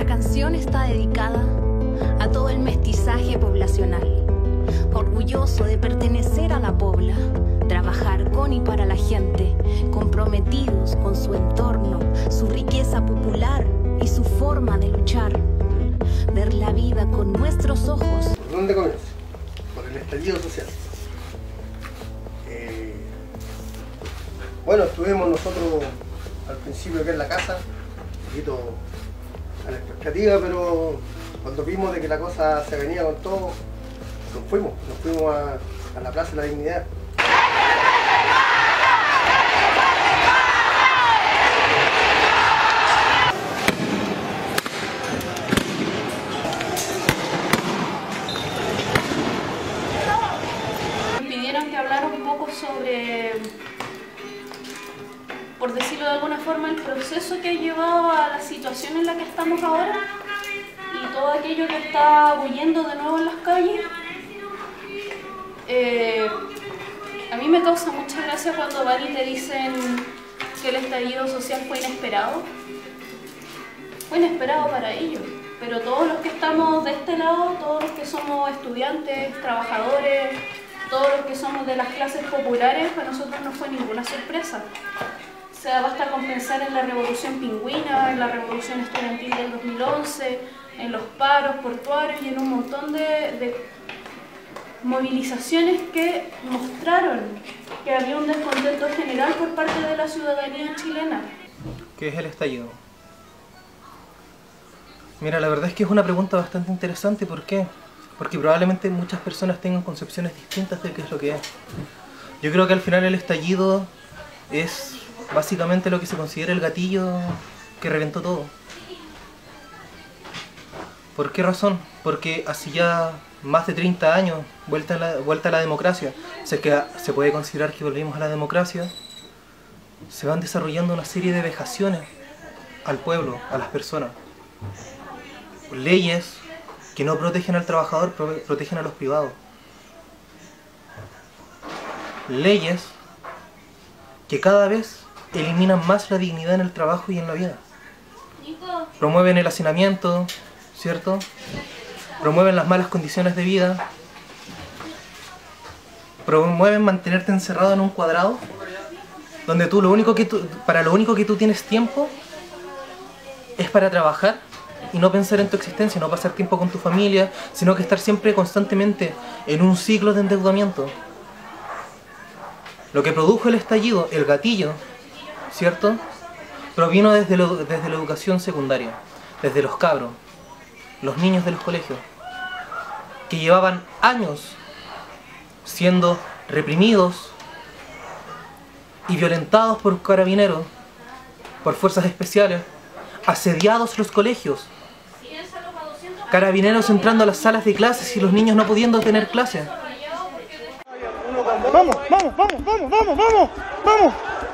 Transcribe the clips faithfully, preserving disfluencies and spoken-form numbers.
canción está dedicada a todo el mestizaje poblacional, orgulloso de pertenecer a la pobla, trabajar con y para la gente, comprometidos con su entorno, su riqueza popular y su forma de luchar, ver la vida con nuestros ojos. ¿Por dónde comienza? Por el estallido social. Eh, bueno, estuvimos nosotros al principio aquí en la casa, un poquito a la expectativa, pero cuando vimos de que la cosa se venía con todo, nos fuimos, nos fuimos a, a la Plaza de la Dignidad. Me pidieron que hablara un poco sobre, por decirlo de alguna forma, el proceso que ha llevado a la situación en la que estamos ahora y todo aquello que está huyendo de nuevo en las calles. Eh, a mí me causa mucha gracia cuando van y te dicen que el estallido social fue inesperado. Fue inesperado para ellos, pero todos los que estamos de este lado, todos los que somos estudiantes, trabajadores, todos los que somos de las clases populares, para nosotros no fue ninguna sorpresa. O sea, basta con pensar en la revolución pingüina, en la revolución estudiantil del dos mil once, en los paros portuarios y en un montón de, de movilizaciones que mostraron que había un descontento general por parte de la ciudadanía chilena. ¿Qué es el estallido? Mira, la verdad es que es una pregunta bastante interesante. ¿Por qué? Porque probablemente muchas personas tengan concepciones distintas de qué es lo que es. Yo creo que al final el estallido es básicamente lo que se considera el gatillo que reventó todo. ¿Por qué razón? Porque hace ya más de treinta años, vuelta a la, vuelta a la democracia, o sea que se puede considerar que volvimos a la democracia, se van desarrollando una serie de vejaciones al pueblo, a las personas. Leyes que no protegen al trabajador, protegen a los privados. Leyes que cada vez eliminan más la dignidad en el trabajo y en la vida. Promueven el hacinamiento, ¿cierto? Promueven las malas condiciones de vida. Promueven mantenerte encerrado en un cuadrado donde tú lo único que tú, para lo único que tú tienes tiempo es para trabajar y no pensar en tu existencia, no pasar tiempo con tu familia, sino que estar siempre constantemente en un ciclo de endeudamiento. Lo que produjo el estallido, el gatillo, ¿cierto? Provino desde, lo, desde la educación secundaria, desde los cabros, los niños de los colegios, que llevaban años siendo reprimidos y violentados por carabineros, por fuerzas especiales, asediados los colegios, carabineros entrando a las salas de clases y los niños no pudiendo tener clases. Vamos, vamos, vamos, vamos, vamos, vamos, vamos.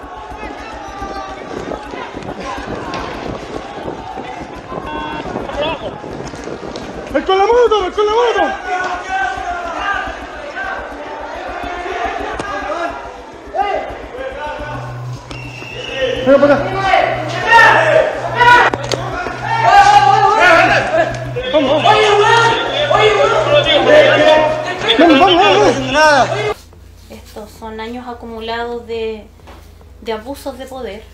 ¡El con la moto, el con la moto! ¡Venga para acá! ¡Vamos, vamos! ¡Vamos, vamos, vamos! Estos son años acumulados de, de abusos de poder.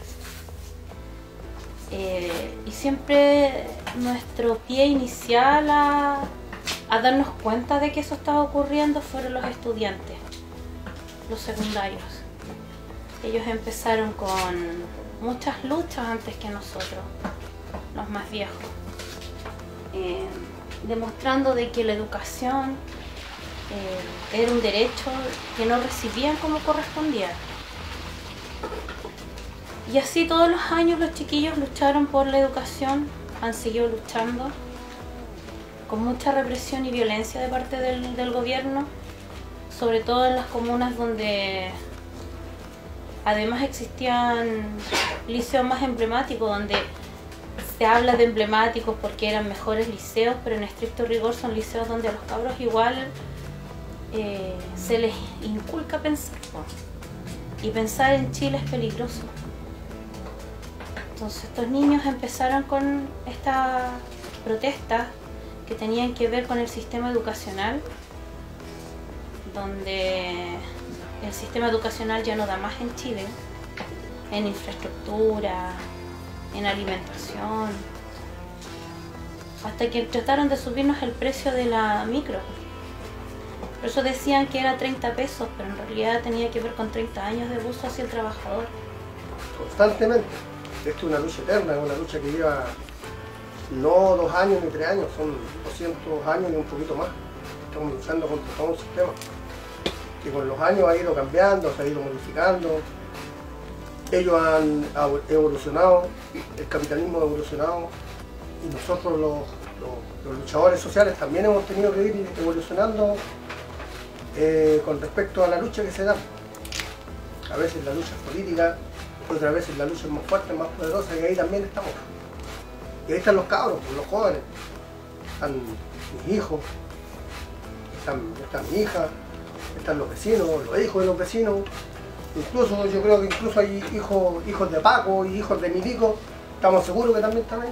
Eh, y siempre nuestro pie inicial a, a darnos cuenta de que eso estaba ocurriendo fueron los estudiantes, los secundarios. Ellos empezaron con muchas luchas antes que nosotros, los más viejos, eh, demostrando de que la educación eh, era un derecho que no recibían como correspondía. Y así todos los años los chiquillos lucharon por la educación, han seguido luchando con mucha represión y violencia de parte del, del gobierno, sobre todo en las comunas donde además existían liceos más emblemáticos, donde se habla de emblemáticos porque eran mejores liceos, pero en estricto rigor son liceos donde a los cabros igual eh, se les inculca pensar, y pensar en Chile es peligroso. Entonces estos niños empezaron con esta protestas que tenían que ver con el sistema educacional, donde el sistema educacional ya no da más en Chile, en infraestructura, en alimentación, hasta que trataron de subirnos el precio de la micro. Por eso decían que era treinta pesos, pero en realidad tenía que ver con treinta años de abuso hacia el trabajador. Constantemente. Esto es una lucha eterna, es una lucha que lleva no dos años ni tres años, son doscientos años y un poquito más. Estamos luchando contra todo un sistema que con los años ha ido cambiando, se ha ido modificando. Ellos han evolucionado, el capitalismo ha evolucionado y nosotros los, los, los luchadores sociales también hemos tenido que ir evolucionando eh, con respecto a la lucha que se da. A veces la lucha es política, otras veces la lucha es más fuerte, más poderosa, y ahí también estamos. Y ahí están los cabros, los jóvenes, están mis hijos, están, está mi hija, están los vecinos, los hijos de los vecinos. Incluso yo creo que incluso hay hijos, hijos de Paco y hijos de Milico, estamos seguros que también están ahí.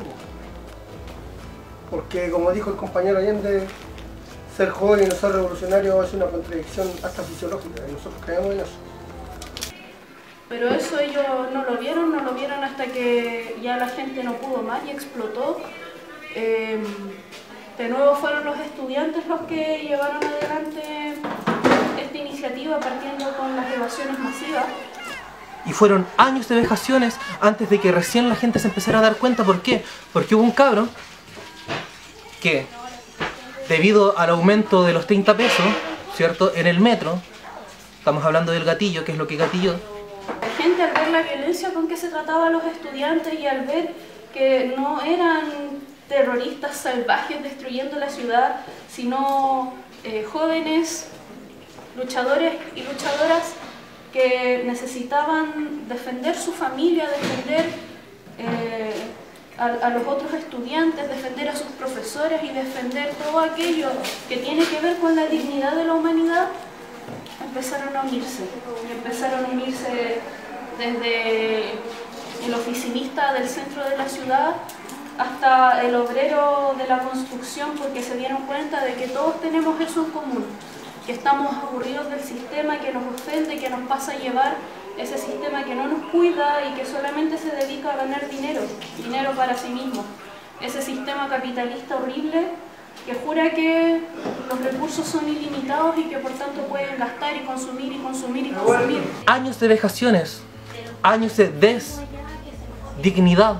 Porque como dijo el compañero Allende, ser joven y no ser revolucionario es una contradicción hasta fisiológica, y nosotros creemos en eso. Pero eso ellos no lo vieron, no lo vieron hasta que ya la gente no pudo más y explotó. Eh, de nuevo fueron los estudiantes los que llevaron adelante esta iniciativa partiendo con las evasiones masivas. Y fueron años de vejaciones antes de que recién la gente se empezara a dar cuenta. ¿Por qué? Porque hubo un cabro que, debido al aumento de los treinta pesos, ¿cierto?, en el metro, estamos hablando del gatillo, que es lo que gatilló. La gente, al ver la violencia con que se trataba a los estudiantes y al ver que no eran terroristas salvajes destruyendo la ciudad, sino eh, jóvenes luchadores y luchadoras que necesitaban defender su familia, defender eh, a, a los otros estudiantes, defender a sus profesores y defender todo aquello que tiene que ver con la dignidad de la humanidad, empezaron a unirse. Y empezaron a unirse desde el oficinista del centro de la ciudad hasta el obrero de la construcción, porque se dieron cuenta de que todos tenemos eso en común, que estamos aburridos del sistema que nos ofende, que nos pasa a llevar, ese sistema que no nos cuida y que solamente se dedica a ganar dinero, dinero para sí mismo. Ese sistema capitalista horrible que jura que los recursos son ilimitados y que por tanto pueden gastar y consumir y consumir y consumir. Años de vejaciones, años de desdignidad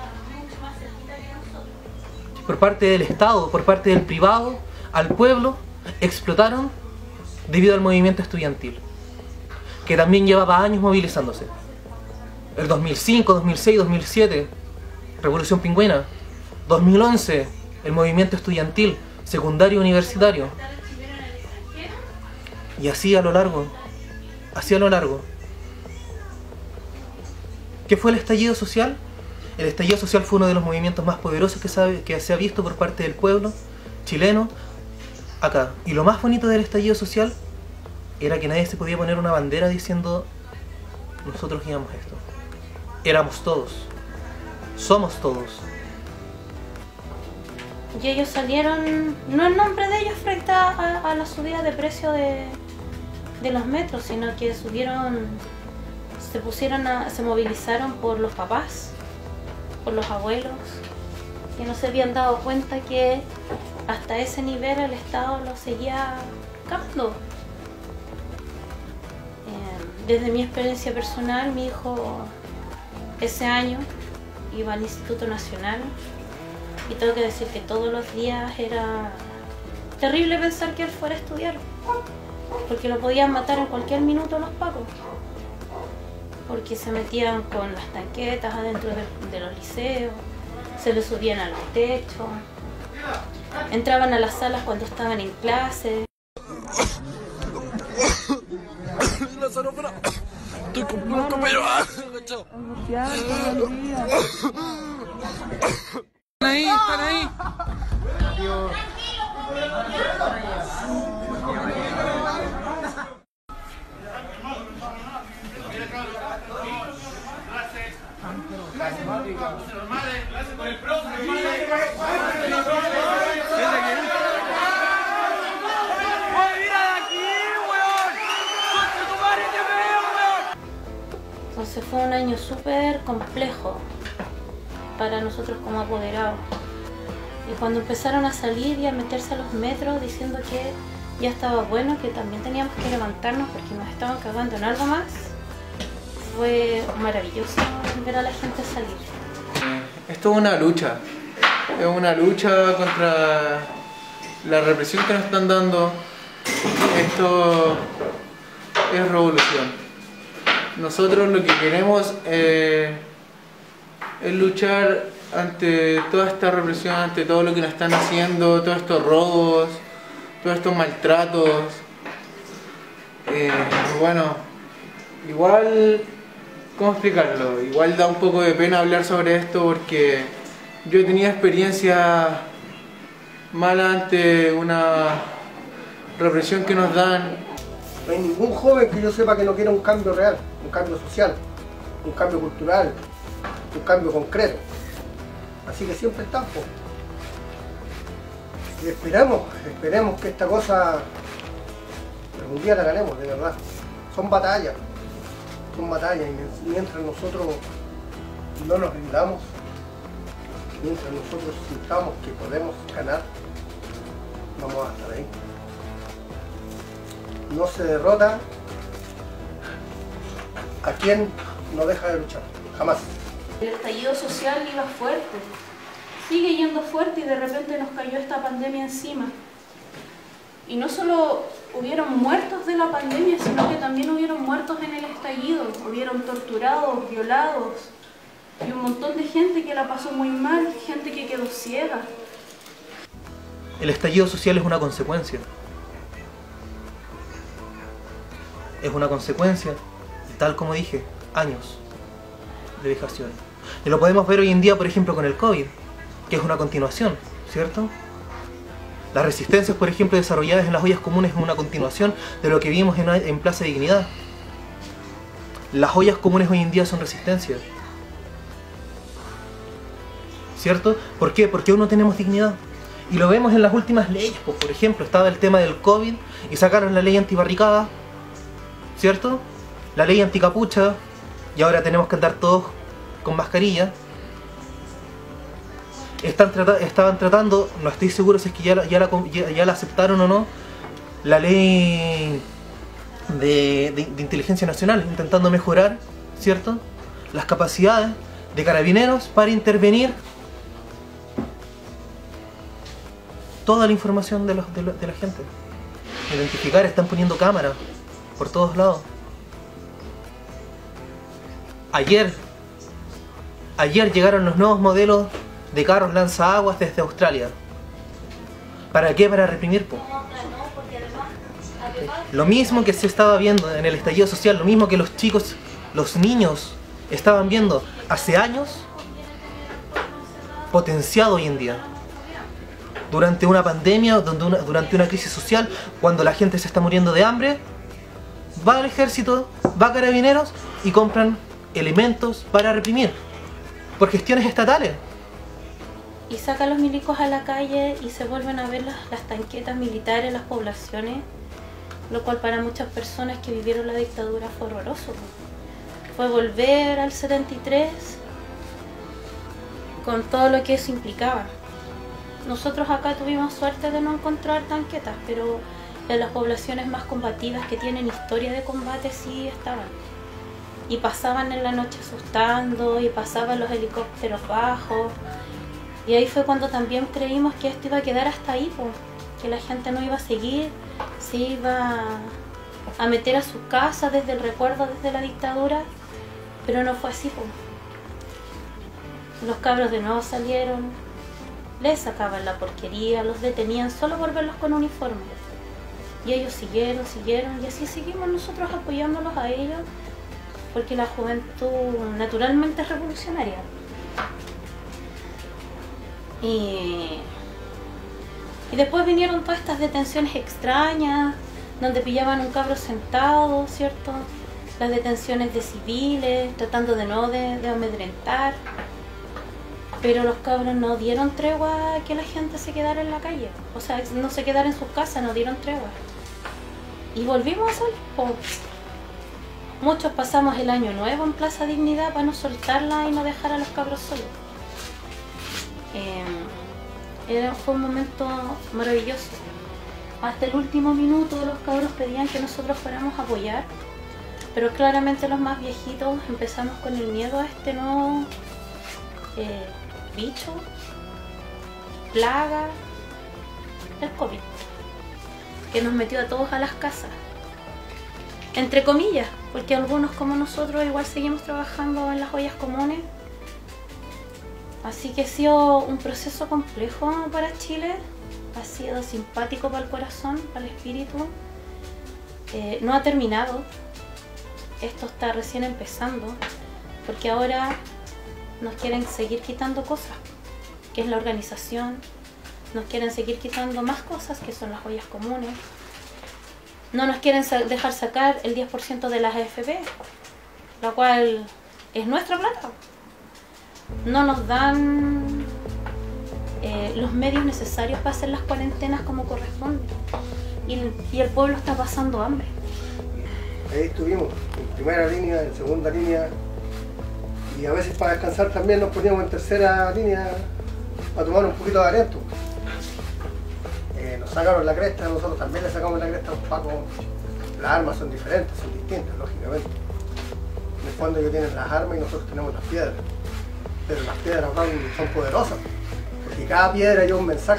por parte del Estado, por parte del privado, al pueblo, explotaron debido al movimiento estudiantil, que también llevaba años movilizándose. El dos mil cinco, dos mil seis, dos mil siete, Revolución Pingüina. dos mil once, el movimiento estudiantil, secundario universitario. Y así a lo largo, así a lo largo. ¿Qué fue el estallido social? El estallido social fue uno de los movimientos más poderosos que, sabe, que se ha visto por parte del pueblo chileno acá. Y lo más bonito del estallido social era que nadie se podía poner una bandera diciendo nosotros guiamos esto. Éramos todos. Somos todos. Y ellos salieron, no en nombre de ellos frente a, a la subida de precio de, de los metros, sino que subieron, se pusieron a, se movilizaron por los papás, por los abuelos, que no se habían dado cuenta que hasta ese nivel el Estado lo seguía cagando. Eh, desde mi experiencia personal, mi hijo ese año iba al Instituto Nacional y tengo que decir que todos los días era terrible pensar que él fuera a estudiar, porque lo podían matar en cualquier minuto los pacos, porque se metían con las tanquetas adentro de, de los liceos, se les subían a los techos, entraban a las salas cuando estaban en clase. Estoy con un compañero. Están ahí, están ahí. Entonces fue un año súper complejo para nosotros como apoderados. Y cuando empezaron a salir y a meterse a los metros diciendo que ya estaba bueno, que también teníamos que levantarnos porque nos estaban cagando en algo más, fue maravilloso ver a la gente salir. Esto es una lucha, es una lucha contra la represión que nos están dando. Esto es revolución. Nosotros lo que queremos eh, es luchar ante toda esta represión, ante todo lo que nos están haciendo, todos estos robos, todos estos maltratos. Eh, bueno, igual, ¿cómo explicarlo? Igual da un poco de pena hablar sobre esto porque yo he tenido experiencia mala ante una represión que nos dan. No hay ningún joven que yo sepa que no quiera un cambio real, un cambio social, un cambio cultural, un cambio concreto. Así que siempre estamos. Y esperamos, esperemos que esta cosa algún día la ganemos, de verdad. Son batallas, son batallas y mientras nosotros no nos rindamos, mientras nosotros sintamos que podemos ganar, vamos a estar ahí. No se derrota a quien no deja de luchar, jamás. El estallido social iba fuerte, sigue yendo fuerte y de repente nos cayó esta pandemia encima. Y no solo hubieron muertos de la pandemia, sino que también hubieron muertos en el estallido, hubieron torturados, violados y un montón de gente que la pasó muy mal, gente que quedó ciega. El estallido social es una consecuencia. Es una consecuencia, tal como dije, años de vejación. Y lo podemos ver hoy en día, por ejemplo, con el COVID, que es una continuación, ¿cierto? Las resistencias, por ejemplo, desarrolladas en las ollas comunes es una continuación de lo que vimos en, en Plaza Dignidad. Las ollas comunes hoy en día son resistencias, ¿cierto? ¿Por qué? Porque aún no tenemos dignidad. Y lo vemos en las últimas leyes, pues, por ejemplo, estaba el tema del COVID y sacaron la ley antibarricada, ¿cierto? La ley anticapucha, y ahora tenemos que andar todos con mascarilla. Están trata estaban tratando, no estoy seguro si es que ya la, ya la, ya, ya la aceptaron o no, la ley de, de, de inteligencia nacional, intentando mejorar, ¿cierto?, las capacidades de carabineros para intervenir toda la información de, los, de, de la gente. Identificar, están poniendo cámaras por todos lados. Ayer, ayer llegaron los nuevos modelos de carros lanzaguas desde Australia. ¿Para qué? Para reprimir, po. Lo mismo que se estaba viendo en el estallido social, lo mismo que los chicos, los niños estaban viendo hace años, potenciado hoy en día. Durante una pandemia, durante una crisis social, cuando la gente se está muriendo de hambre, va al ejército, va a carabineros y compran elementos para reprimir por gestiones estatales. Y sacan los milicos a la calle y se vuelven a ver las, las tanquetas militares en las poblaciones, lo cual para muchas personas que vivieron la dictadura fue horroroso. Fue volver al setenta y tres con todo lo que eso implicaba. Nosotros acá tuvimos suerte de no encontrar tanquetas, pero en las poblaciones más combativas que tienen historia de combate sí estaban. Y pasaban en la noche asustando, y pasaban los helicópteros bajos. Y ahí fue cuando también creímos que esto iba a quedar hasta ahí, po, que la gente no iba a seguir, se iba a meter a su casa desde el recuerdo, desde la dictadura, pero no fue así, po. Los cabros de nuevo salieron, les sacaban la porquería, los detenían solo por verlos con uniforme. Y ellos siguieron, siguieron, y así seguimos nosotros apoyándolos a ellos, porque la juventud naturalmente es revolucionaria. Y, y después vinieron todas estas detenciones extrañas, donde pillaban un cabro sentado, ¿cierto? las detenciones de civiles, tratando de no de, de amedrentar. Pero los cabros no dieron tregua a que la gente se quedara en la calle. O sea, no se quedara en sus casas, no dieron tregua. Y volvimos a salir. Po. Muchos pasamos el año nuevo en Plaza Dignidad para no soltarla y no dejar a los cabros solos. Eh, era, fue un momento maravilloso. Hasta el último minuto los cabros pedían que nosotros fuéramos a apoyar. Pero claramente los más viejitos empezamos con el miedo a este nuevo eh, bicho, plaga, el COVID, que nos metió a todos a las casas. Entre comillas, porque algunos como nosotros igual seguimos trabajando en las ollas comunes. Así que ha sido un proceso complejo para Chile, ha sido simpático para el corazón, para el espíritu. Eh, no ha terminado. Esto está recién empezando, porque ahora nos quieren seguir quitando cosas, que es la organización, nos quieren seguir quitando más cosas, que son las ollas comunes, no nos quieren sa- dejar sacar el diez por ciento de las A F P, la cual es nuestra plata. No nos dan eh, los medios necesarios para hacer las cuarentenas como corresponde, y, y el pueblo está pasando hambre. Ahí estuvimos, en primera línea, en segunda línea, y a veces para descansar también nos poníamos en tercera línea para tomar un poquito de aliento. Eh, nos sacaron la cresta, nosotros también le sacamos la cresta a los pacos. Las armas son diferentes, son distintas, lógicamente. En el fondo ellos tienen las armas y nosotros tenemos las piedras. Pero las piedras son, son poderosas, porque cada piedra lleva un mensaje.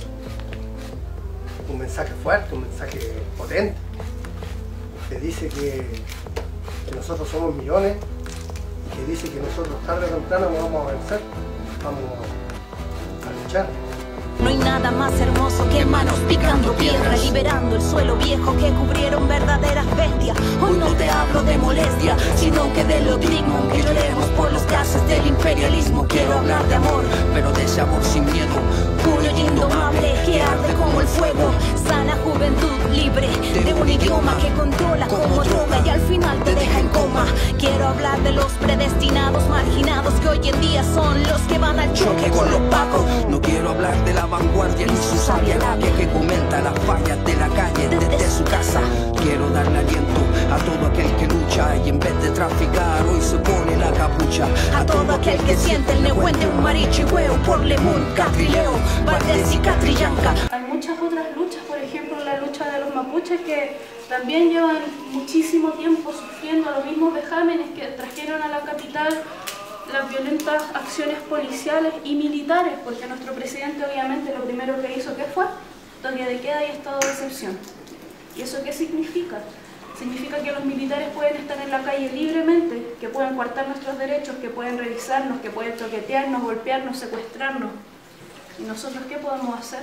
Un mensaje fuerte, un mensaje potente. Que dice que, que nosotros somos millones, y que dice que nosotros tarde o temprano nos vamos a vencer, vamos a luchar. No hay nada más hermoso que manos picando piedra, liberando el suelo viejo que cubrieron verdaderas bestias. Hoy no te hablo de molestia, sino que de lo digno, que lloremos por los gases del imperialismo. Quiero hablar de amor, pero de ese amor sin miedo, puro y indomable, que arde como el fuego. Sana juventud libre de un idioma que controla como droga y al final te deja en coma. Quiero hablar de los predestinados marginados que hoy en día son los que van al choque con los pacos. No quiero hablar de la vanguardia ni su sabia labia que comenta las fallas de la calle desde su casa. Quiero darle aliento a todo aquel que lucha y en vez de traficar hoy se pone la capucha. A todo aquel que siente el nehuente un marichihueo por Lemun, Catrileo, Valdés y Catrillanca. Hay muchas otras luchas, por ejemplo la lucha de los mapuches, que también llevan muchísimo tiempo sufriendo los mismos vejámenes que trajeron a la capital las violentas acciones policiales y militares, porque nuestro presidente obviamente lo primero que hizo que fue toque de queda y estado de excepción. ¿Y eso qué significa? Significa que los militares pueden estar en la calle libremente, que pueden coartar nuestros derechos, que pueden revisarnos, que pueden toquetearnos, golpearnos, secuestrarnos. ¿Y nosotros qué podemos hacer?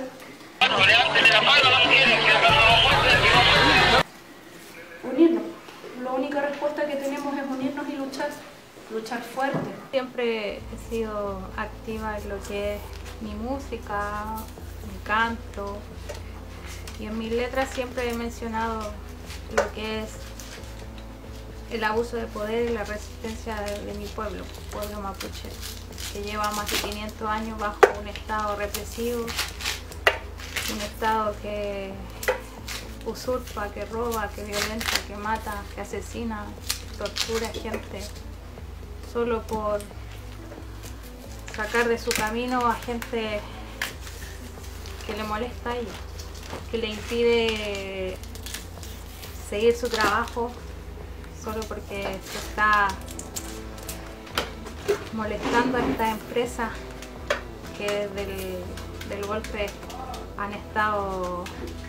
Unirnos. La única respuesta que tenemos es unirnos y luchar. Luchar fuerte. Siempre he sido activa en lo que es mi música, mi canto, y en mis letras siempre he mencionado lo que es el abuso de poder y la resistencia de, de mi pueblo, pueblo mapuche, que lleva más de quinientos años bajo un estado represivo, un estado que usurpa, que roba, que violenta, que mata, que asesina, tortura gente, solo por sacar de su camino a gente que le molesta a ella, que le impide seguir su trabajo solo porque se está molestando a esta empresa que desde el del golpe han estado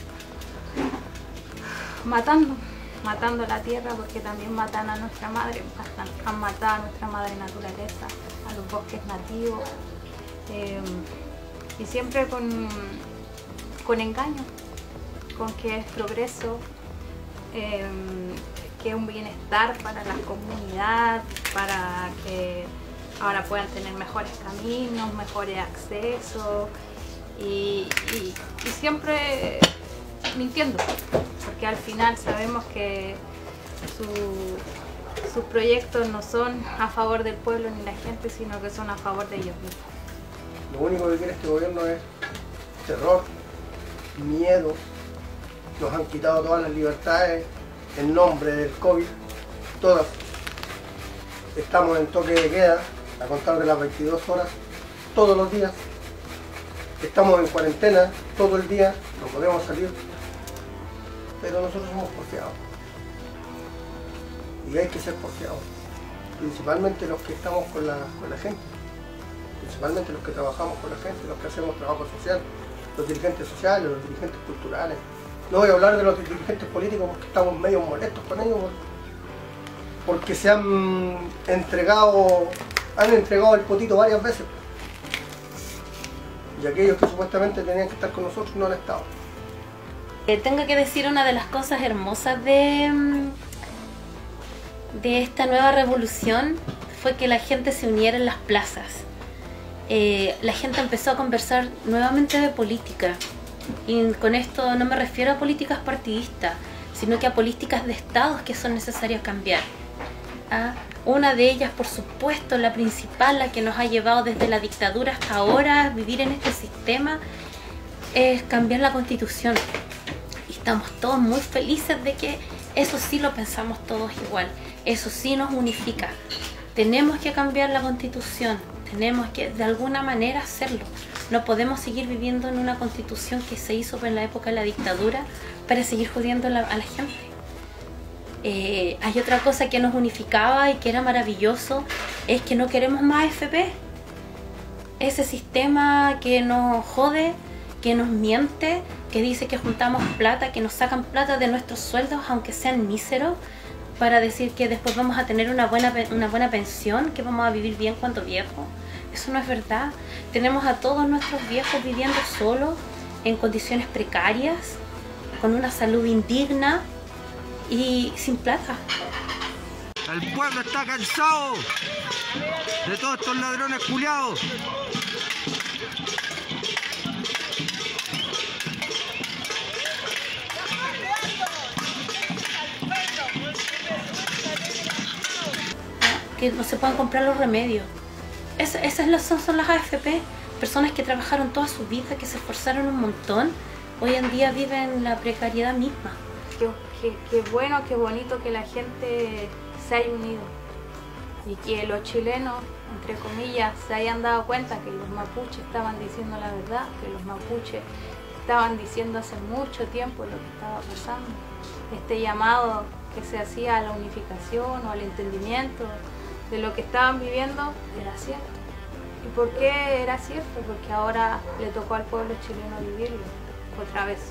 matando. matando la tierra, porque también matan a nuestra madre, han matado a nuestra madre naturaleza, a los bosques nativos, eh, y siempre con, con engaño, con que es progreso, eh, que es un bienestar para la comunidad, para que ahora puedan tener mejores caminos, mejores accesos, y, y, y siempre mintiendo, porque al final sabemos que su, sus proyectos no son a favor del pueblo ni la gente, sino que son a favor de ellos mismos. Lo único que quiere este gobierno es terror, miedo. Nos han quitado todas las libertades en nombre del COVID, todas. Estamos en toque de queda, a contar de las veintidós horas, todos los días. Estamos en cuarentena todo el día, no podemos salir, pero nosotros somos porfiados. Y hay que ser porfiados, principalmente los que estamos con la, con la gente, principalmente los que trabajamos con la gente, los que hacemos trabajo social, los dirigentes sociales, los dirigentes culturales. No voy a hablar de los dirigentes políticos porque estamos medio molestos con ellos, porque se han entregado, han entregado el potito varias veces. Y aquellos que supuestamente tenían que estar con nosotros no han estado. Eh, tengo que decir una de las cosas hermosas de, de esta nueva revolución fue que la gente se uniera en las plazas. Eh, la gente empezó a conversar nuevamente de política. Y con esto no me refiero a políticas partidistas, sino que a políticas de estados que son necesarias cambiar. ¿Ah? Una de ellas, por supuesto, la principal, la que nos ha llevado desde la dictadura hasta ahora a vivir en este sistema, es cambiar la Constitución. Y estamos todos muy felices de que eso sí lo pensamos todos igual, eso sí nos unifica. Tenemos que cambiar la Constitución, tenemos que de alguna manera hacerlo. No podemos seguir viviendo en una Constitución que se hizo en la época de la dictadura para seguir jodiendo a la, a la gente. Eh, hay otra cosa que nos unificaba y que era maravilloso, es que no queremos más F P. Ese sistema que nos jode, que nos miente, que dice que juntamos plata, que nos sacan plata de nuestros sueldos, aunque sean míseros, para decir que después vamos a tener una buena, una buena pensión, que vamos a vivir bien cuando viejos. Eso no es verdad. Tenemos a todos nuestros viejos viviendo solos, en condiciones precarias, con una salud indigna y sin plata. El pueblo está cansado de todos estos ladrones culiados. Que no se puedan comprar los remedios. Es, esas las, son, son las A F P. Personas que trabajaron toda su vida, que se esforzaron un montón, hoy en día viven la precariedad misma. Qué, qué, qué bueno, qué bonito que la gente se haya unido y que los chilenos, entre comillas, se hayan dado cuenta que los mapuches estaban diciendo la verdad, que los mapuches estaban diciendo hace mucho tiempo lo que estaba pasando. Este llamado que se hacía a la unificación o al entendimiento de lo que estaban viviendo era cierto. ¿Y por qué era cierto? Porque ahora le tocó al pueblo chileno vivirlo otra vez.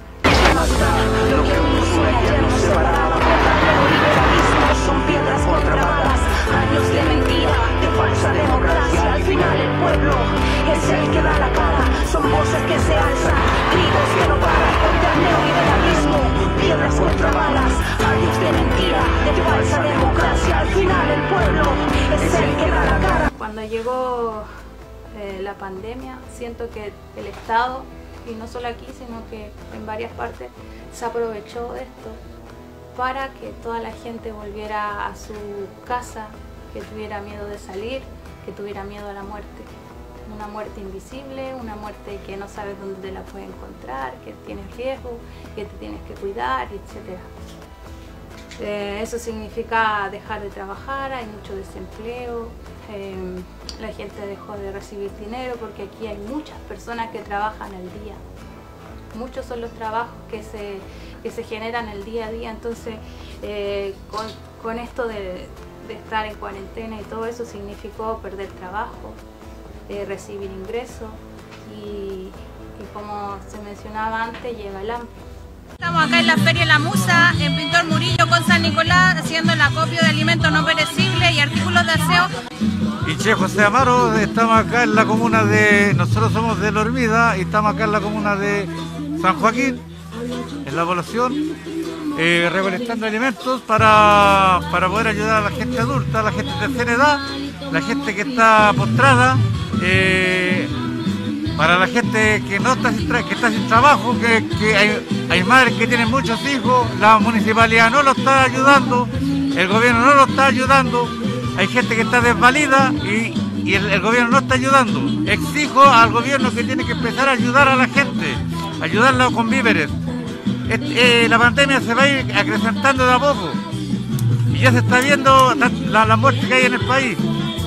Lo que unió ayer nos separaba, el liberalismo son piedras contrabalas, años de mentira, de falsa democracia. Al final el pueblo es el que da la cara, son voces que se alzan, trigos que no paran contra el neoliberalismo, piedras contra balas, años de mentira, de falsa democracia. Al final el pueblo es el que da la cara. Cuando llegó eh, la pandemia, siento que el Estado, y no solo aquí, sino que en varias partes, se aprovechó de esto para que toda la gente volviera a su casa, que tuviera miedo de salir, que tuviera miedo a la muerte. Una muerte invisible, una muerte que no sabes dónde te la puedes encontrar, que tienes riesgo, que te tienes que cuidar, etcétera. Eh, eso significa dejar de trabajar, hay mucho desempleo, eh, la gente dejó de recibir dinero porque aquí hay muchas personas que trabajan al día. Muchos son los trabajos que se, que se generan el día a día, entonces eh, con, con esto de, de estar en cuarentena y todo eso significó perder trabajo, eh, recibir ingresos y, y como se mencionaba antes, llega el hambre. Estamos acá en la Feria La Musa, en Pintor Murillo con San Nicolás, haciendo el acopio de alimentos no perecibles y artículos de aseo. Y Che José Amaro, estamos acá en la comuna de, nosotros somos de La Hormida y estamos acá en la comuna de San Joaquín, en la población, eh, recolectando alimentos para, para poder ayudar a la gente adulta, a la gente de tercera edad, la gente que está postrada, eh, para la gente que no está sin, que está sin trabajo, que, que hay, hay madres que tienen muchos hijos, la municipalidad no lo está ayudando, el gobierno no lo está ayudando, hay gente que está desvalida y, y el, el gobierno no está ayudando. Exijo al gobierno que tiene que empezar a ayudar a la gente, ayudarla con víveres. Et, eh, la pandemia se va a ir acrecentando de a poco y ya se está viendo la, la muerte que hay en el país.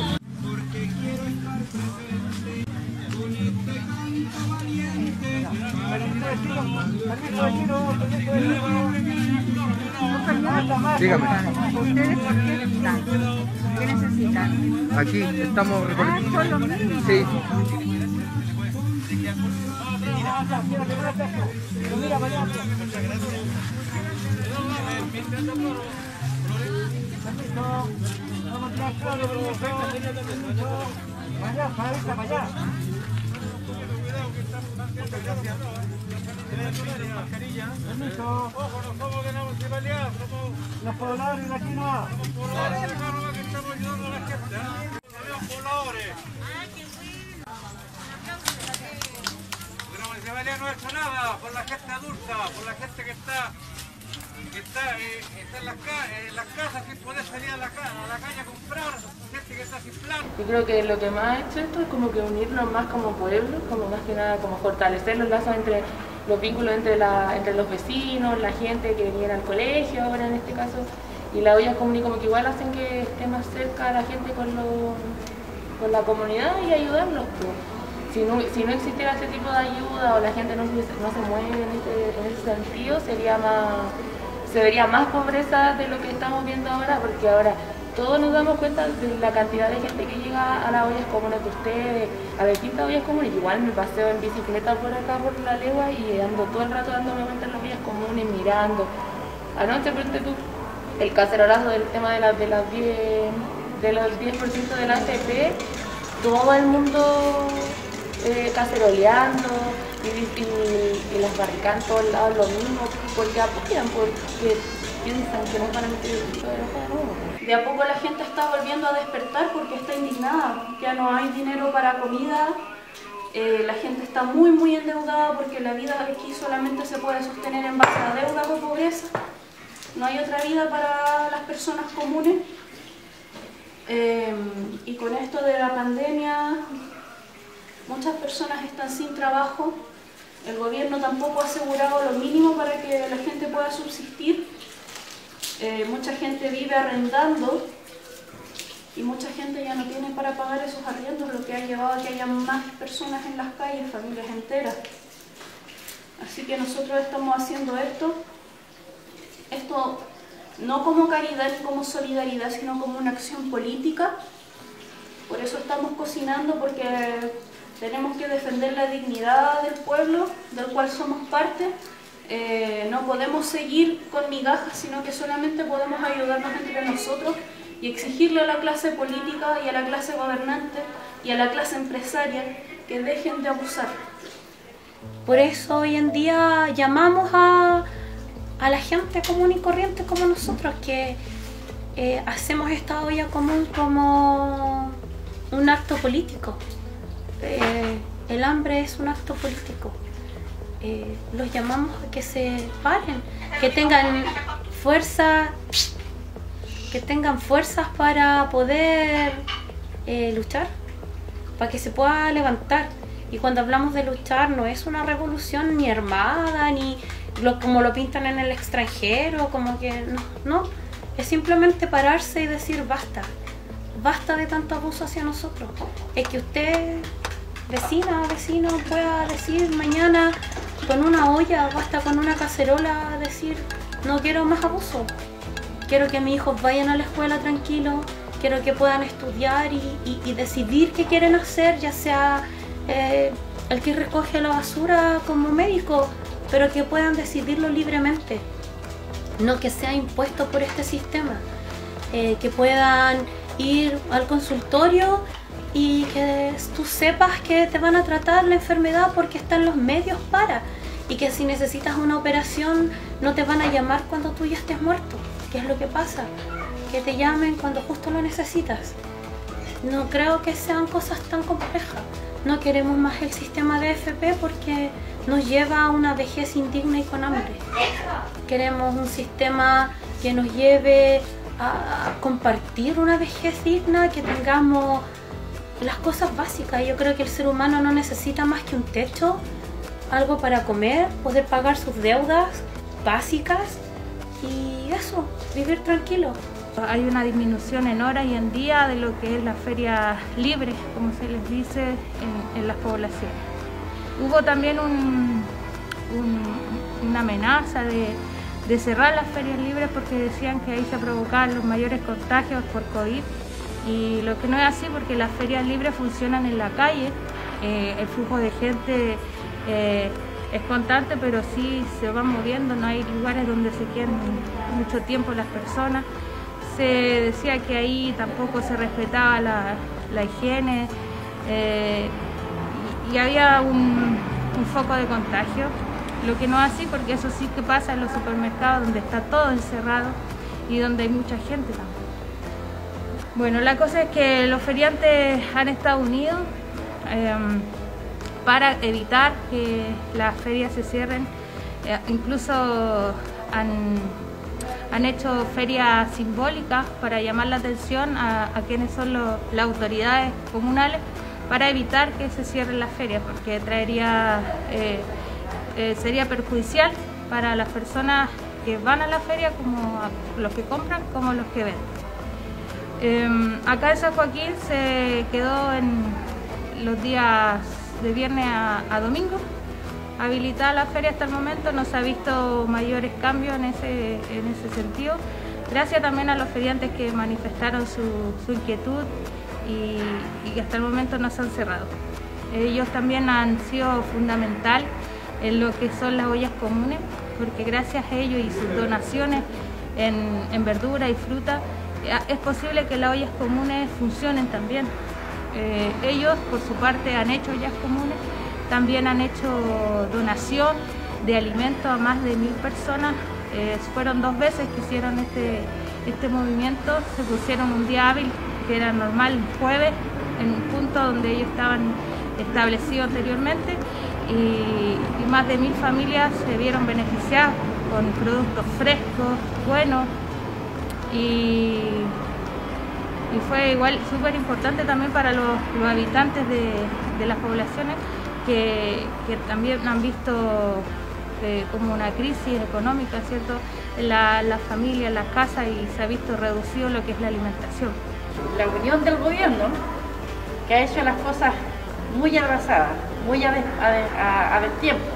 Dígame. ¿Ustedes por qué están? ¿Qué necesitan? Aquí estamos recolectando. Sí. Ojo, no somos de la municipalidad, somos los pobladores de aquí no. Los pobladores de acá no, que estamos ayudando a la gente. Los pobladores. La municipalidad no ha hecho nada por la gente adulta, por la gente que está, que está, eh, está en, las en las casas sin poder salir a la, a la calle a comprar, gente que está sin plan. Yo creo que lo que más ha hecho esto es como que unirnos más como pueblo, como más que nada como fortalecer los lazos entre los vínculos entre, la, entre los vecinos, la gente que viene al colegio ahora en este caso, y la olla común como que igual hacen que esté más cerca la gente con, lo, con la comunidad y ayudarlos. Pues. Si no, si no existiera ese tipo de ayuda o la gente no, no se mueve en, este, en ese sentido, sería más, se vería más pobreza de lo que estamos viendo ahora, porque ahora todos nos damos cuenta de la cantidad de gente que llega a las ollas comunes de ustedes, a distintas ollas comunes. Igual me paseo en bicicleta por acá, por la legua, y ando todo el rato dándome vueltas en las ollas comunes, mirando. Anoche, por tú, el cacerolazo del tema de, la, de las diez, de los diez por ciento de la A F P, todo el mundo eh, caceroleando, y, y, y las barricadas todos lados lo mismo, porque apoyan, porque piensan que no van a meter el bicho de nuevo. De a poco la gente está volviendo a despertar porque está indignada, ya no hay dinero para comida, eh, la gente está muy muy endeudada porque la vida aquí solamente se puede sostener en base a deuda o pobreza, no hay otra vida para las personas comunes, eh, y con esto de la pandemia muchas personas están sin trabajo, el gobierno tampoco ha asegurado lo mínimo para que la gente pueda subsistir. Eh, mucha gente vive arrendando y mucha gente ya no tiene para pagar esos arriendos, lo que ha llevado a que haya más personas en las calles, familias enteras. Así que nosotros estamos haciendo esto, esto no como caridad ni como solidaridad, sino como una acción política. Por eso estamos cocinando, porque tenemos que defender la dignidad del pueblo, del cual somos parte. Eh, no podemos seguir con migajas, sino que solamente podemos ayudarnos entre nosotros y exigirle a la clase política y a la clase gobernante y a la clase empresaria que dejen de abusar. Por eso hoy en día llamamos a, a la gente común y corriente como nosotros, que eh, hacemos esta olla común como un acto político. Eh, el hambre es un acto político. Eh, los llamamos a que se paren, que tengan fuerza, que tengan fuerzas para poder eh, luchar, para que se pueda levantar. Y cuando hablamos de luchar no es una revolución ni armada, ni lo, como lo pintan en el extranjero, como que no, no, es simplemente pararse y decir basta, basta de tanto abuso hacia nosotros. Es que usted, vecina, vecino, pueda decir mañana con una olla, basta con una cacerola, decir no quiero más abuso, quiero que mis hijos vayan a la escuela tranquilos, quiero que puedan estudiar y, y, y decidir qué quieren hacer, ya sea eh, el que recoge la basura como médico, pero que puedan decidirlo libremente, no que sea impuesto por este sistema, eh, que puedan ir al consultorio y que tú sepas que te van a tratar la enfermedad porque están los medios para, y que si necesitas una operación no te van a llamar cuando tú ya estés muerto, que es lo que pasa, que te llamen cuando justo lo necesitas. No creo que sean cosas tan complejas. No queremos más el sistema de A F P porque nos lleva a una vejez indigna y con hambre. Queremos un sistema que nos lleve a compartir una vejez digna, que tengamos las cosas básicas. Yo creo que el ser humano no necesita más que un techo, algo para comer, poder pagar sus deudas básicas y eso, vivir tranquilo. Hay una disminución en horas y en día de lo que es la feria libre, como se les dice, en, en las poblaciones. Hubo también un, un, una amenaza de, de cerrar las ferias libres porque decían que ahí se provocaban los mayores contagios por COVID, y lo que no es así, porque las ferias libres funcionan en la calle, eh, el flujo de gente eh, es constante, pero sí se van moviendo, no hay lugares donde se queden mucho tiempo las personas. Se decía que ahí tampoco se respetaba la, la higiene eh, y, y había un, un foco de contagio, lo que no es así, porque eso sí que pasa en los supermercados donde está todo encerrado y donde hay mucha gente también. Bueno, la cosa es que los feriantes han estado unidos eh, para evitar que las ferias se cierren, eh, incluso han... Han hecho ferias simbólicas para llamar la atención a, a quienes son los, las autoridades comunales, para evitar que se cierren las ferias, porque traería, eh, eh, sería perjudicial para las personas que van a la feria, como a los que compran como los que venden. Eh, acá en San Joaquín se quedó en los días de viernes a, a domingo habilitada la feria hasta el momento, no se ha visto mayores cambios en ese, en ese sentido, gracias también a los feriantes que manifestaron su, su inquietud y, y que hasta el momento no se han cerrado. Ellos también han sido fundamental en lo que son las ollas comunes, porque gracias a ellos y sus donaciones en, en verdura y fruta, es posible que las ollas comunes funcionen también. Eh, ellos, por su parte, han hecho ollas comunes, también han hecho donación de alimentos a más de mil personas. Eh, fueron dos veces que hicieron este, este movimiento. Se pusieron un día hábil, que era normal, un jueves, en un punto donde ellos estaban establecidos anteriormente, y, y más de mil familias se vieron beneficiadas con productos frescos, buenos, y, y fue igual súper importante también para los, los habitantes de, de las poblaciones, Que, que también han visto eh, como una crisis económica, ¿cierto?, en la, la familia, en las casas, y se ha visto reducido lo que es la alimentación. La unión del gobierno, que ha hecho las cosas muy atrasadas, muy a, a, a, a tiempo.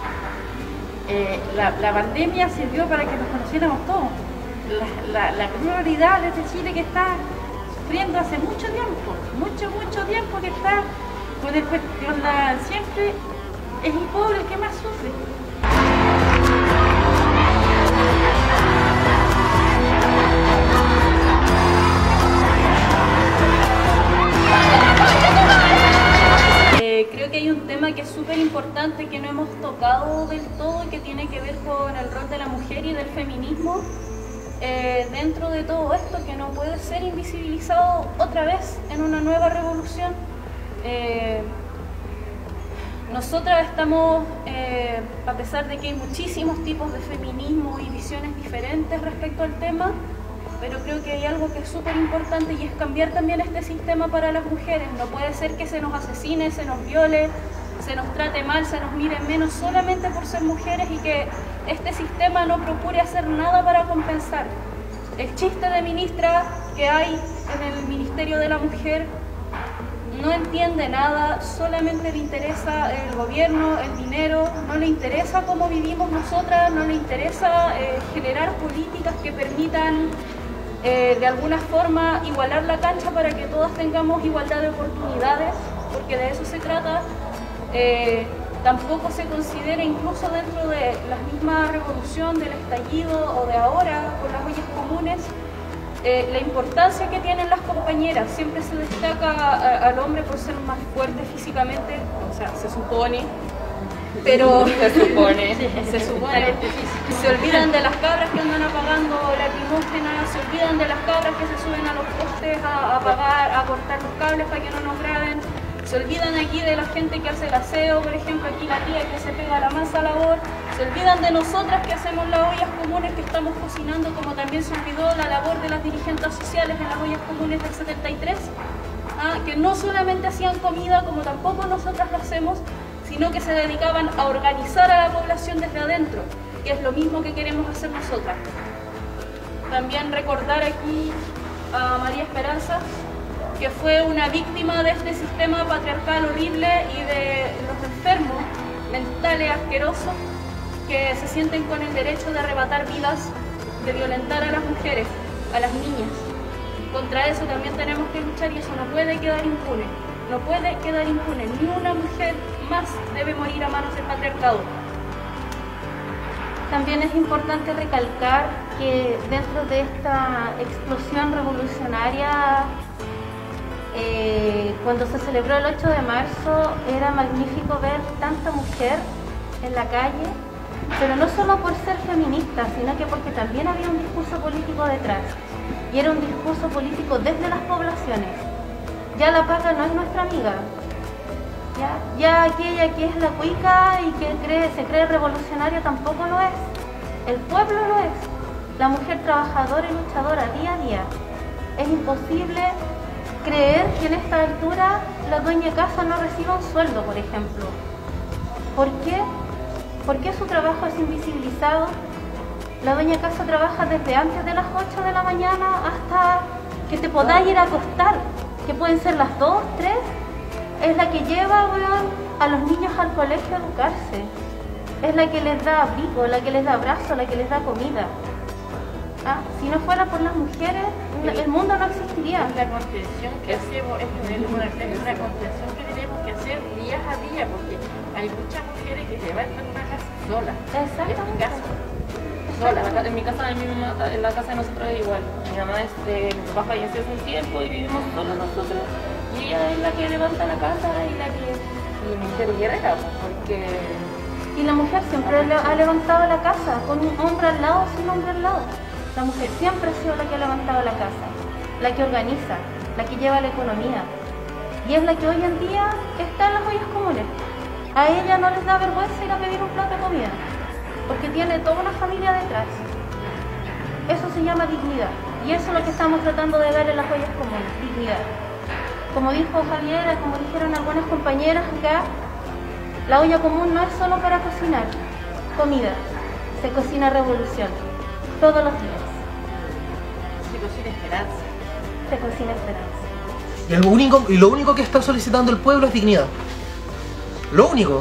Eh, la, la pandemia sirvió para que nos conociéramos todos. La, la, la prioridad de este Chile que está sufriendo hace mucho tiempo, mucho, mucho tiempo que está con el cuestión, la, siempre es el pobre el que más sufre. Eh, creo que hay un tema que es súper importante que no hemos tocado del todo y que tiene que ver con el rol de la mujer y del feminismo eh, dentro de todo esto, que no puede ser invisibilizado otra vez en una nueva revolución. Eh, nosotras estamos, eh, a pesar de que hay muchísimos tipos de feminismo y visiones diferentes respecto al tema, pero creo que hay algo que es súper importante, y es cambiar también este sistema para las mujeres. No puede ser que se nos asesine, se nos viole, se nos trate mal, se nos mire menos solamente por ser mujeres, y que este sistema no procure hacer nada para compensar. El chiste de ministra que hay en el Ministerio de la Mujer no entiende nada, solamente le interesa el gobierno, el dinero, no le interesa cómo vivimos nosotras, no le interesa eh, generar políticas que permitan eh, de alguna forma igualar la cancha para que todas tengamos igualdad de oportunidades, porque de eso se trata. Eh, tampoco se considera, incluso dentro de la misma revolución del estallido o de ahora con las ollas comunes, Eh, la importancia que tienen las compañeras. Siempre se destaca a, al hombre por ser más fuerte físicamente, o sea, se supone, pero se supone, se supone, se olvidan de las cabras que andan apagando lacrimógenas, se olvidan de las cabras que se suben a los postes a apagar, a cortar los cables para que no nos graben, se olvidan aquí de la gente que hace el aseo, por ejemplo, aquí la tía que se pega la mansa labor, Se olvidan de nosotras que hacemos las ollas comunes, que estamos cocinando, como también se olvidó la labor de las dirigentes sociales en las ollas comunes del setenta y tres, ¿ah? Que no solamente hacían comida, como tampoco nosotras lo hacemos, sino que se dedicaban a organizar a la población desde adentro, que es lo mismo que queremos hacer nosotras. También recordar aquí a María Esperanza, que fue una víctima de este sistema patriarcal horrible y de los enfermos mentales asquerosos que se sienten con el derecho de arrebatar vidas, de violentar a las mujeres, a las niñas. Contra eso también tenemos que luchar y eso no puede quedar impune. No puede quedar impune. Ni una mujer más debe morir a manos del patriarcado. También es importante recalcar que dentro de esta explosión revolucionaria, eh, cuando se celebró el ocho de marzo, era magnífico ver tanta mujer en la calle, pero no solo por ser feminista, sino que porque también había un discurso político detrás, y era un discurso político desde las poblaciones. Ya la paga no es nuestra amiga, ya, ya aquella que es la cuica y que cree, se cree revolucionaria tampoco lo es, el pueblo lo es, la mujer trabajadora y luchadora día a día. Es imposible creer que en esta altura la dueña de casa no reciba un sueldo, por ejemplo. ¿Por qué? ¿Por qué su trabajo es invisibilizado? La dueña de casa trabaja desde antes de las ocho de la mañana hasta que te podáis ir a acostar, que pueden ser las dos, tres. Es la que lleva, weón, a los niños al colegio a educarse. Es la que les da abrigo, la que les da abrazo, la que les da comida. ¿Ah? Si no fuera por las mujeres, el mundo no existiría. Es la contención que hacemos, es una, una contención que tenemos que hacer día a día, porque hay muchas mujeres que se van a una casa sola. Exactamente. Sola. En mi casa, en, mi mamá, en la casa de nosotros es igual. Mi mamá, este, mi papá falleció hace un tiempo y vivimos solos nosotros. Y ella es la que levanta la casa y la que... Y mi mujer guerrera, porque... Y la mujer siempre le ha levantado la casa, con un hombre al lado, sin hombre al lado. La mujer siempre ha sido la que ha levantado la casa, la que organiza, la que lleva la economía. Y es la que hoy en día está en las ollas comunes. A ella no les da vergüenza ir a pedir un plato de comida, porque tiene toda una familia detrás. Eso se llama dignidad. Y eso es lo que estamos tratando de dar en las ollas comunes, dignidad. Como dijo Javiera, como dijeron algunas compañeras acá, la olla común no es solo para cocinar comida, se cocina revolución, todos los días. Se cocina esperanza. Se cocina esperanza. Y, el único, y lo único que está solicitando el pueblo es dignidad. Lo único.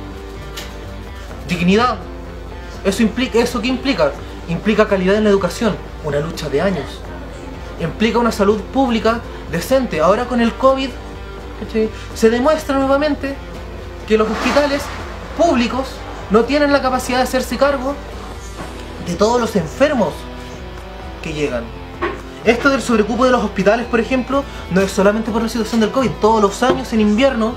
Dignidad. ¿Eso, implica, ¿Eso qué implica? Implica calidad en la educación, una lucha de años. Implica una salud pública decente. Ahora con el COVID, ¿sí?, se demuestra nuevamente que los hospitales públicos no tienen la capacidad de hacerse cargo de todos los enfermos que llegan. Esto del sobrecupo de los hospitales, por ejemplo, no es solamente por la situación del COVID. Todos los años en invierno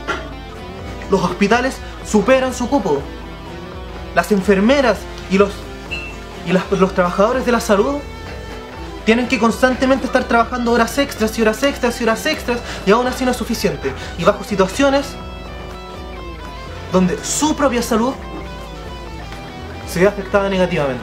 los hospitales superan su cupo. Las enfermeras y los, y las, los trabajadores de la salud tienen que constantemente estar trabajando horas extras y horas extras y horas extras, y aún así no es suficiente. Y bajo situaciones donde su propia salud se ve afectada negativamente.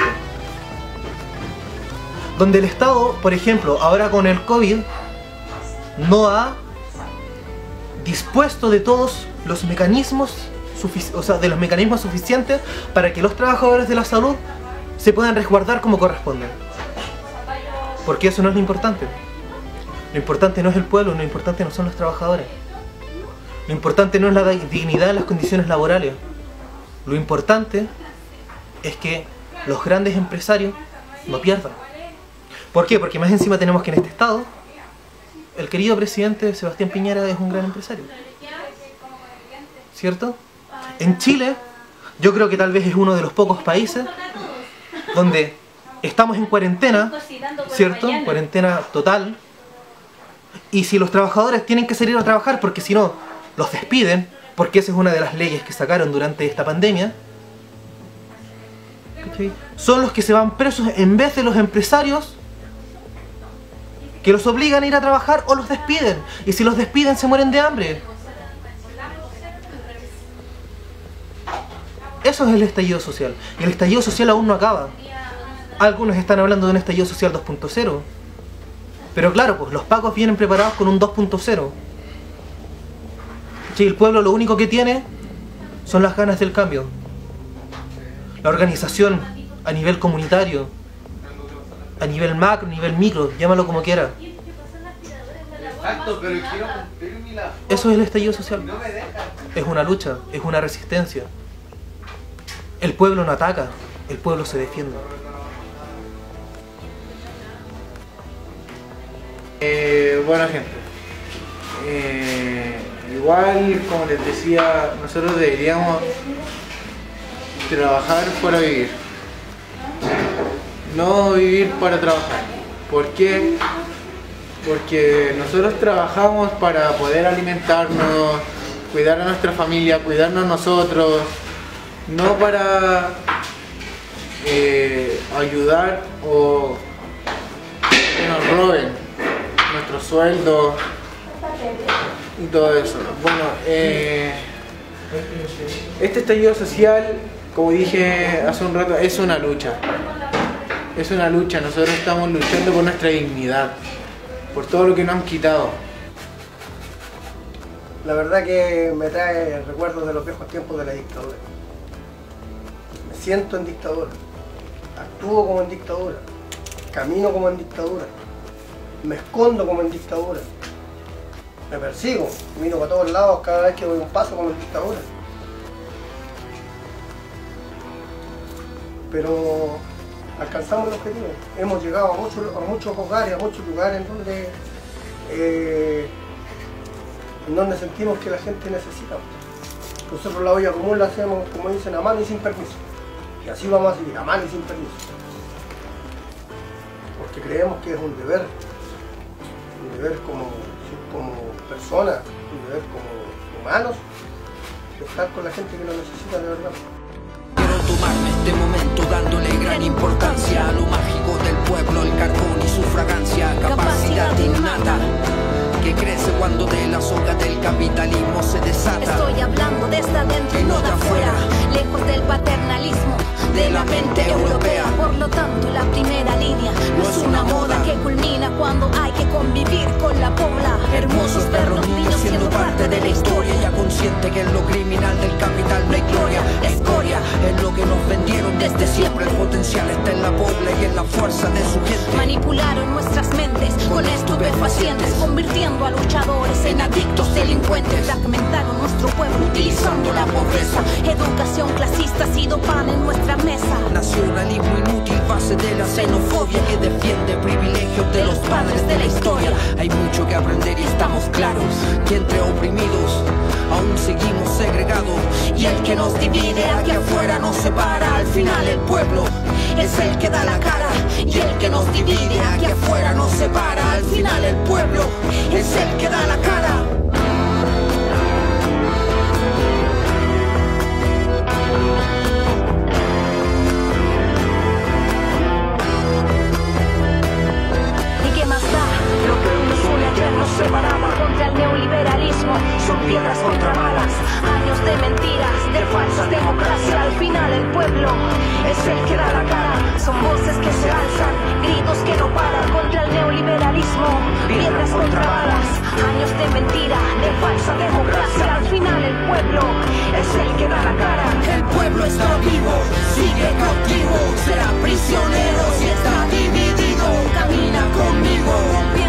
Donde el Estado, por ejemplo, ahora con el COVID, no ha dispuesto de todos los mecanismos, o sea, de los mecanismos suficientes para que los trabajadores de la salud se puedan resguardar como corresponde. Porque eso no es lo importante. Lo importante no es el pueblo, lo importante no son los trabajadores. Lo importante no es la dignidad en las condiciones laborales. Lo importante es que los grandes empresarios no pierdan. ¿Por qué? Porque más encima tenemos que en este estado el querido presidente Sebastián Piñera es un gran empresario. ¿Cierto? En Chile, yo creo que tal vez es uno de los pocos países donde estamos en cuarentena, ¿cierto? Cuarentena total. Y si los trabajadores tienen que salir a trabajar porque si no los despiden, porque esa es una de las leyes que sacaron durante esta pandemia, ¿cachai?, son los que se van presos en vez de los empresarios que los obligan a ir a trabajar o los despiden. Y si los despiden se mueren de hambre. Eso es el estallido social. Y el estallido social aún no acaba. Algunos están hablando de un estallido social dos punto cero. Pero claro, pues los pacos vienen preparados con un dos punto cero. Sí, el pueblo lo único que tiene son las ganas del cambio. La organización a nivel comunitario, a nivel macro, a nivel micro, llámalo como quiera. Exacto, pero quiero cumplir mi labor. Eso es el estallido social. No me dejan. Es una lucha, es una resistencia. El pueblo no ataca, el pueblo se defiende. Eh, buena gente. Eh, igual, como les decía, nosotros deberíamos trabajar para vivir. No vivir para trabajar. ¿Por qué? Porque nosotros trabajamos para poder alimentarnos, cuidar a nuestra familia, cuidarnos nosotros, no para eh, ayudar o que nos roben nuestro sueldo y todo eso. Bueno, eh, este estallido social, como dije hace un rato, es una lucha. Es una lucha, nosotros estamos luchando por nuestra dignidad, por todo lo que nos han quitado. La verdad que me trae recuerdos de los viejos tiempos de la dictadura. Me siento en dictadura, actúo como en dictadura, camino como en dictadura, me escondo como en dictadura, me persigo, miro para todos lados cada vez que doy un paso como en dictadura. Pero alcanzamos el objetivo, hemos llegado a muchos, a muchos hogares, a muchos lugares en donde, eh, en donde sentimos que la gente necesita. Nosotros la olla común la hacemos, como dicen, a mano y sin permiso. Y así vamos a seguir, a mano y sin permiso. Porque creemos que es un deber, un deber como, como personas, un deber como humanos, de estar con la gente que lo necesita de verdad. Quiero tomarme este momento dándole gran importancia a lo mágico del pueblo, el carbón y su fragancia, capacidad innata que crece cuando de las hojas del capitalismo se desata. Estoy hablando desde adentro y no de afuera, lejos del paternalismo de la mente europea. Por lo tanto, la primera línea no es una moda que culmina cuando hay que convivir con la pobla. Hermosos perros niños siendo parte de la historia, ya consciente que en lo criminal del capital no hay gloria. Escoria es lo que nos vendieron desde siempre. El potencial está en la pobla y en la fuerza de su gente. Manipularon nuestras mentes con estupefacientes, convirtiendo a luchadores en adictos delincuentes. Fragmentaron nuestro pueblo utilizando la pobreza. Educación clasista ha sido pan en nuestra mesa. Nacionalismo inútil, base de la xenofobia que defiende privilegios de los padres de la historia. Hay mucho que aprender y estamos claros que entre oprimidos aún seguimos segregados. Y el que nos divide aquí afuera nos separa. Al final el pueblo es el que da la cara. Y el que nos divide aquí afuera nos separa. Al final el pueblo es el que da la cara. Nos separaba contra el neoliberalismo, son piedras contra balas, años de mentiras, de falsa democracia. Al final el pueblo es el que da la cara, son voces que se alzan, gritos que no paran contra el neoliberalismo, piedras contra balas, años de mentira, de falsa democracia. Al final el pueblo es el que da la cara. El pueblo está vivo, sigue cautivo, será prisionero si está dividido. Camina conmigo.